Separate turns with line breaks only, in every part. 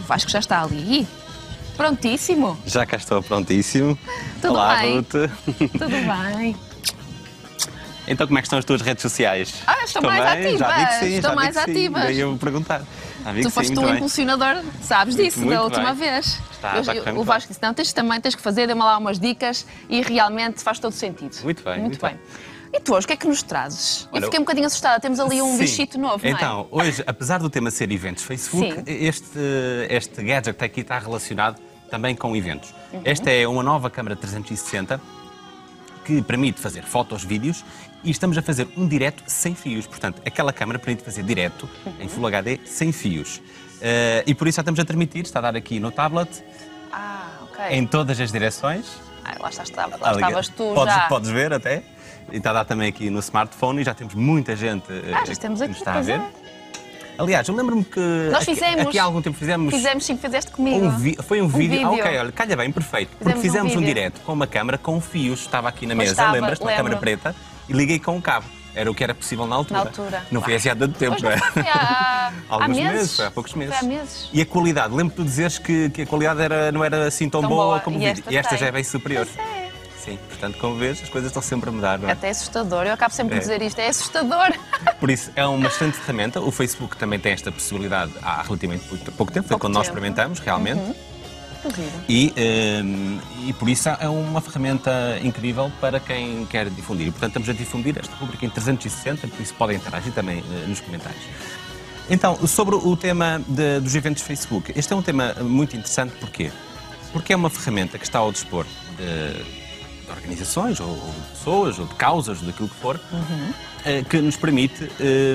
Vasco já está ali. Prontíssimo.
Já cá estou prontíssimo.
Tudo
Olá,
bem?
Ruth.
Tudo bem.
Então, como é que estão as tuas redes sociais?
Estão mais ativas.
Já vi que sim,
Estão
já vi
mais
que sim.
ativas.
Daí eu vou perguntar. Já vi
Tu
que
foste
sim,
um
muito bem.
impulsionador, sabes disso,
Muito
da última
bem.
vez.
Está a correr muito
O Vasco disse, não, tens que fazer, dê-me lá umas dicas e realmente faz todo sentido.
Muito bem, muito bem.
E tu hoje, o que é que nos trazes?
Olha,
Eu fiquei um bocadinho assustada, temos ali um
Sim.
bichito novo, não é?
Então, hoje, apesar do tema ser eventos Facebook,
Sim.
este gadget aqui está relacionado também com eventos.
Uhum.
Esta é uma nova câmara 360 que permite fazer fotos, vídeos e estamos a fazer um direto sem fios. Portanto, aquela câmara permite fazer direto em Full HD sem fios. E por isso já estamos a transmitir, está a dar aqui no tablet,
Ok.
em todas as direções.
Lá estavas tu
podes,
já.
Podes ver até. E está a dar também aqui no smartphone e já temos muita gente
Já estamos
que
aqui,
nos está a
pois
ver.
é.
Aliás, eu lembro-me que
Nós fizemos.
aqui há algum tempo fizemos
Sim, fizeste comigo.
foi um vídeo.
vídeo.
Ok, olha, calha bem, perfeito. Porque
Fizemos
fizemos
um
um
vídeo.
direto com uma câmara com fios, estava aqui na
Pois
mesa,
estava,
lembras-te? Uma
lembro.
câmara preta e liguei com um cabo. Era o que era possível na altura.
Na altura.
Não foi assim há tanto tempo,
Pois
não é?
não foi há
Alguns
meses.
há poucos meses.
Foi há meses.
E a qualidade, lembro-te de dizeres que a qualidade não era assim tão boa como o
E
vídeo. E esta
tem.
já é bem superior.
Pois é.
Sim, portanto, como vês, as coisas estão sempre a mudar, não é?
Até é assustador. Eu acabo sempre de
É.
dizer isto, é assustador.
Por isso, é uma excelente ferramenta. O Facebook também tem esta possibilidade há relativamente pouco tempo. Foi
Pouco
quando nós
tempo.
experimentamos, realmente.
Duvido.
E por isso é uma ferramenta incrível para quem quer difundir. E, portanto, estamos a difundir esta rubrica em 360, por isso podem interagir também nos comentários. Então, sobre o tema dos eventos Facebook. Este é um tema muito interessante, porquê? Porque é uma ferramenta que está ao dispor de organizações, ou de pessoas, ou de causas, ou daquilo que for, que nos permite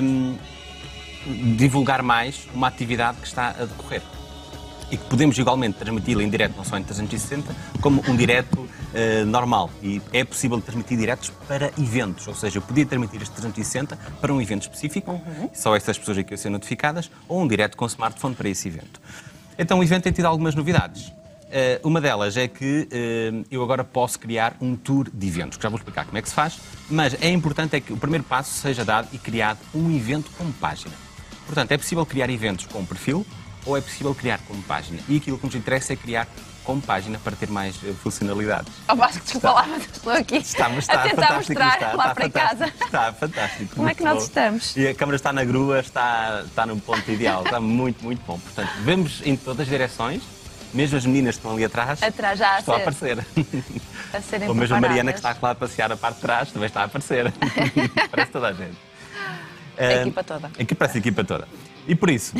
divulgar mais uma atividade que está a decorrer. E que podemos igualmente transmiti-la em direto, não só em 360, como um direto normal. E é possível transmitir diretos para eventos, ou seja, eu podia transmitir este 360 para um evento específico, só essas pessoas aqui a ser notificadas, ou um direto com smartphone para esse evento. Então o evento tem tido algumas novidades. Uma delas é que eu agora posso criar um tour de eventos, que já vou explicar como é que se faz, mas é importante é que o primeiro passo seja dado e criado um evento como página. Portanto, é possível criar eventos com perfil ou é possível criar como página. E aquilo que nos interessa é criar como página para ter mais funcionalidades.
Vasco, desculpa lá, mas estou aqui
Está
a tentar
fantástico,
mostrar lá para casa.
Está fantástico.
Como é que
muito
nós
bom.
estamos?
E a câmara está na grua, está no ponto ideal, está muito, muito bom. Portanto, vemos em todas as direções, mesmo as meninas que estão ali atrás,
Atrás já a
estão a
ser.
aparecer.
A serem
Ou mesmo a Mariana que
preparadas.
está lá a passear a parte de trás também está a aparecer. Parece toda a gente.
A equipa toda.
Aqui parece a equipa toda. E por isso,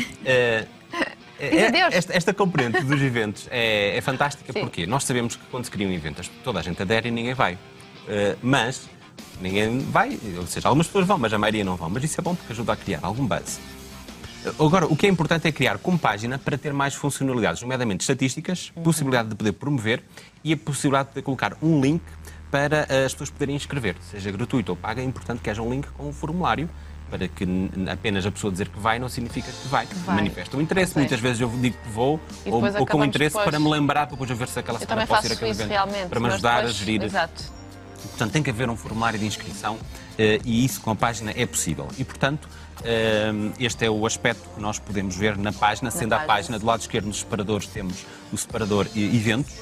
adeus.
esta componente dos eventos é fantástica.
Sim.
Porque nós sabemos que quando se cria um evento, toda a gente adere e ninguém vai. Mas ninguém vai, ou seja, algumas pessoas vão, mas a maioria não vão. Mas isso é bom porque ajuda a criar algum buzz. Agora, o que é importante é criar como página para ter mais funcionalidades, nomeadamente estatísticas, possibilidade de poder promover e a possibilidade de poder colocar um link para as pessoas poderem inscrever, seja gratuito ou paga. É importante que haja um link com um formulário para que apenas a pessoa dizer que vai não significa que vai.
vai.
Manifesta o interesse.
Ok.
Muitas vezes eu digo que vou
E
ou
depois
com
acabamos
interesse
depois.
para me lembrar, para depois eu ver se aquela
Eu
semana
também
posso ir
faço
àquele
isso
evento,
realmente.
para me
mas
ajudar
depois,
a gerir.
Exato.
Portanto, tem que haver um formulário de inscrição e isso com a página é possível. E, portanto, este é o aspecto que nós podemos ver na página, sendo a página do lado esquerdo nos separadores temos o separador eventos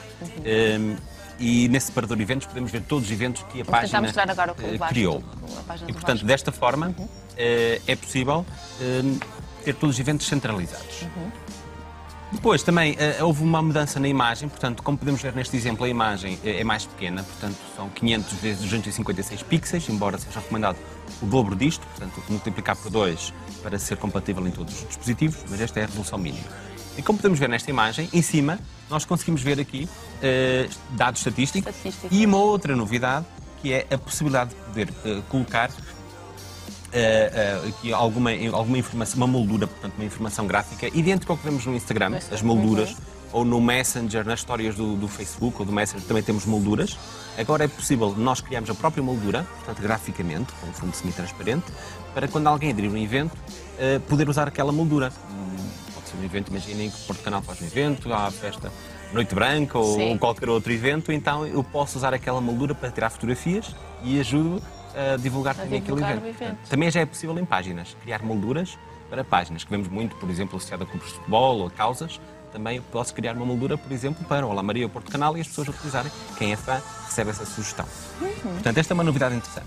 e nesse separador eventos podemos ver todos os eventos que a
Vou tentar
página
mostrar agora com o Vasco,
criou.
a página
E,
do
portanto,
Vasco.
desta forma é possível ter todos os eventos centralizados. Depois também houve uma mudança na imagem, portanto, como podemos ver neste exemplo, a imagem é mais pequena, portanto, são 500 vezes 256 pixels, embora seja recomendado o dobro disto, portanto, multiplicar por 2 para ser compatível em todos os dispositivos, mas esta é a resolução mínima. E como podemos ver nesta imagem, em cima, nós conseguimos ver aqui dados estatísticos e uma outra novidade, que é a possibilidade de poder colocar aqui alguma informação, uma moldura, portanto, uma informação gráfica, idêntica ao que vemos no Instagram, as molduras, ou no Messenger, nas histórias do Facebook ou do Messenger também temos molduras. Agora é possível nós criarmos a própria moldura, portanto, graficamente, com um fundo semi-transparente, para quando alguém aderir um evento, poder usar aquela moldura. Pode ser um evento, imaginem que o Porto Canal faz um evento, há a festa Noite Branca ou qualquer outro evento, então eu posso usar aquela moldura para tirar fotografias e ajudo a divulgar também aquele evento. Também já é possível em páginas, criar molduras para páginas, que vemos muito, por exemplo, associada a clubes de futebol ou a causas, também eu posso criar uma moldura, por exemplo, para Olá Maria ou Porto Canal e as pessoas utilizarem. Quem é fã recebe essa sugestão. Portanto, esta é uma novidade interessante.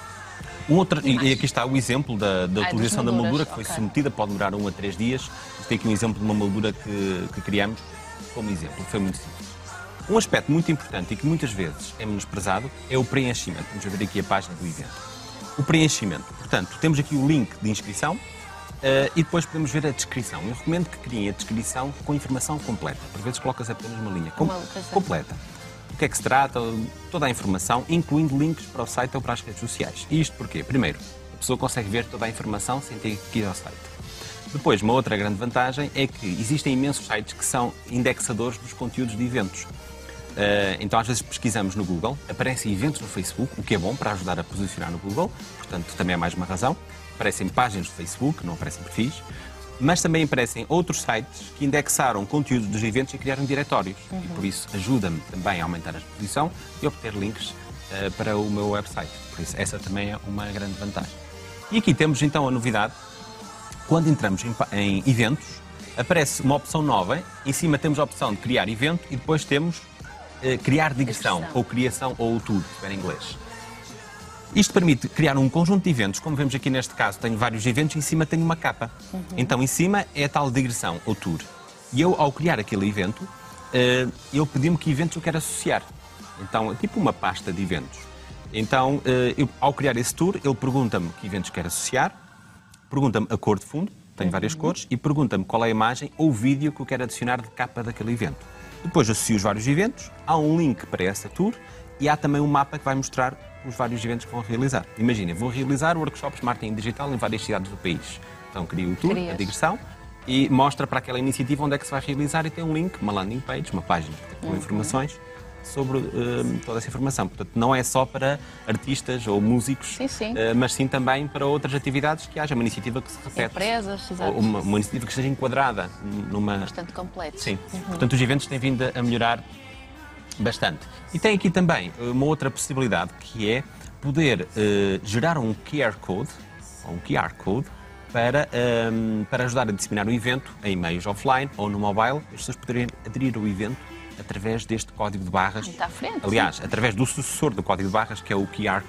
E aqui está o exemplo da utilização da moldura, que foi submetida, pode demorar 1 a 3 dias. Tem aqui um exemplo de uma moldura que criamos como exemplo, foi muito simples. Um aspecto muito importante e que muitas vezes é menosprezado é o preenchimento. Vamos ver aqui a página do evento. O preenchimento. Portanto, temos aqui o link de inscrição e depois podemos ver a descrição. Eu recomendo que criem a descrição com informação completa. Por vezes colocas apenas uma linha completa. O que é que se trata, toda a informação, incluindo links para o site ou para as redes sociais. E isto porquê? Primeiro, a pessoa consegue ver toda a informação sem ter que ir ao site. Depois, uma outra grande vantagem é que existem imensos sites que são indexadores dos conteúdos de eventos. Então, às vezes pesquisamos no Google, aparecem eventos no Facebook, o que é bom para ajudar a posicionar no Google, portanto, também é mais uma razão. Aparecem páginas do Facebook, não aparecem perfis, mas também aparecem outros sites que indexaram conteúdos dos eventos e criaram diretórios. E por isso ajuda-me também a aumentar a exposição e obter links para o meu website. Por isso, essa também é uma grande vantagem. E aqui temos então a novidade. Quando entramos em eventos, aparece uma opção nova. Em cima temos a opção de criar evento e depois temos criar digressão, ou criação, ou tour, em inglês. Isto permite criar um conjunto de eventos. Como vemos aqui neste caso, tenho vários eventos e em cima tenho uma capa. Então, em cima é a tal digressão, ou tour. E eu, ao criar aquele evento, ele pediu-me que eventos eu quero associar. Então, é tipo uma pasta de eventos. Então, ao criar esse tour, ele pergunta-me que eventos quero associar, pergunta-me a cor de fundo, tenho várias cores, e pergunta-me qual é a imagem ou vídeo que eu quero adicionar de capa daquele evento. Depois associo os vários eventos, há um link para essa tour e há também um mapa que vai mostrar os vários eventos que vão realizar. Imagina, vou realizar workshops de marketing digital em várias cidades do país. Então crio o tour, a digressão, e mostra para aquela iniciativa onde é que se vai realizar e tem um link, uma landing page, uma página com informações sobre toda essa informação. Portanto, não é só para artistas ou músicos, mas sim também para outras atividades que haja uma iniciativa que se repete.
Empresas, exato.
Ou uma iniciativa que esteja enquadrada numa...
Bastante completo.
Sim. Portanto, os eventos têm vindo a melhorar bastante. E tem aqui também uma outra possibilidade, que é poder gerar um QR Code, ou um QR Code, para ajudar a disseminar o evento em meios offline ou no mobile, as pessoas poderem aderir ao evento através deste código de barras.
Está à frente.
Aliás, através do sucessor do código de barras, que é o QR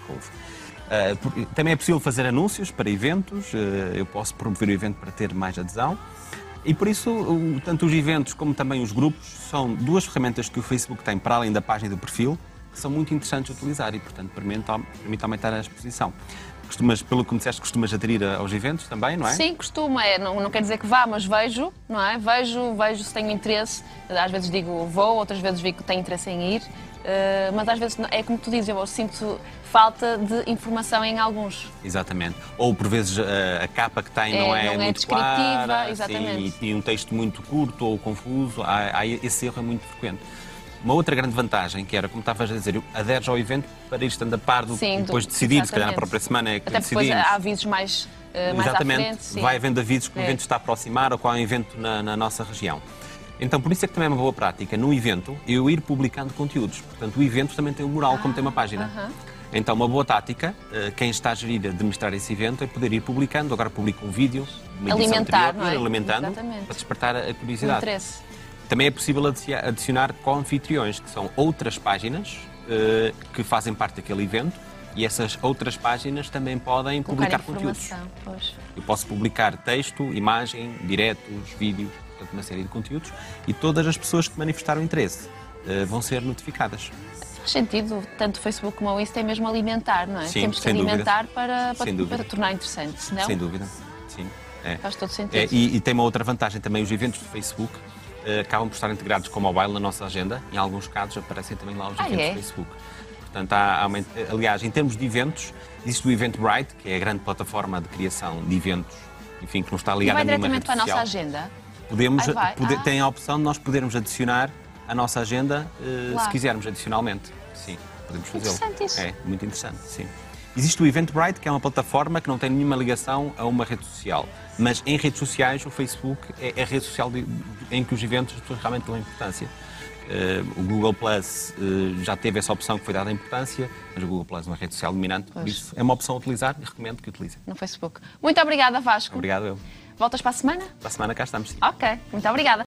Code. Também é possível fazer anúncios para eventos, eu posso promover o evento para ter mais adesão. E por isso, tanto os eventos como também os grupos são duas ferramentas que o Facebook tem para além da página do perfil, que são muito interessantes de utilizar e, portanto, permite aumentar a exposição. Pelo que me disseste, costumas aderir aos eventos também, não é?
Sim, costumo. Não quer dizer que vá, mas vejo, não é? Vejo se tenho interesse. Às vezes digo vou, outras vezes digo que tenho interesse em ir. Mas às vezes, é como tu dizes, eu sinto falta de informação em alguns. Exatamente.
Ou por vezes a capa que tem não é muito clara,
exatamente.
E um texto muito curto ou confuso, esse erro é muito frequente. Uma outra grande vantagem, que era, como estavas a dizer, aderes ao evento para ir estando a par do que depois decidir, se calhar na própria semana é que
até
decidimos.
Depois há avisos mais
exatamente,
à frente. Sim.
Vai havendo avisos que o evento está a aproximar ou qual é o evento na nossa região. Então, por isso é que também é uma boa prática, no evento, eu ir publicando conteúdos. Portanto, o evento também tem um mural, como tem uma página. Então, uma boa tática, quem está a gerir, a administrar esse evento, é poder ir publicando. Agora publica um vídeo, uma edição anterior,
não é?
Alimentando,
exatamente,
para despertar a curiosidade.
O interesse.
Também é possível adicionar co-anfitriões, que são outras páginas que fazem parte daquele evento, e essas outras páginas também podem publicar conteúdos.
Pois.
Eu posso publicar texto, imagem, diretos, vídeos, portanto, uma série de conteúdos, e todas as pessoas que manifestaram interesse vão ser notificadas.
Faz sentido, tanto o Facebook como o Insta é mesmo alimentar, não é?
Sim,
temos que alimentar para tornar interessante, senão...
Sem dúvida, sim.
Faz todo sentido.
E tem uma outra vantagem também, os eventos do Facebook acabam por estar integrados com o mobile na nossa agenda. Em alguns casos aparecem também lá os eventos do Facebook. Portanto, aliás, em termos de eventos, existe o Eventbrite, que é a grande plataforma de criação de eventos, enfim, que não está ligada a nenhuma rede social.
Vai diretamente para a nossa agenda?
Tem a opção de nós podermos adicionar a nossa agenda, se quisermos, adicionalmente. Sim, podemos fazê-lo.
Interessante isso.
É, muito interessante, sim. Existe o Eventbrite, que é uma plataforma que não tem nenhuma ligação a uma rede social. Mas em redes sociais, o Facebook é a rede social em que os eventos as pessoas realmente dão importância. O Google Plus já teve essa opção que foi dada importância, mas o Google Plus é uma rede social dominante, por isso é uma opção a utilizar e recomendo que utilizem.
No Facebook. Muito obrigada, Vasco.
Obrigado, eu.
Voltas para a semana?
Para a semana cá estamos. Sim.
Ok, muito obrigada.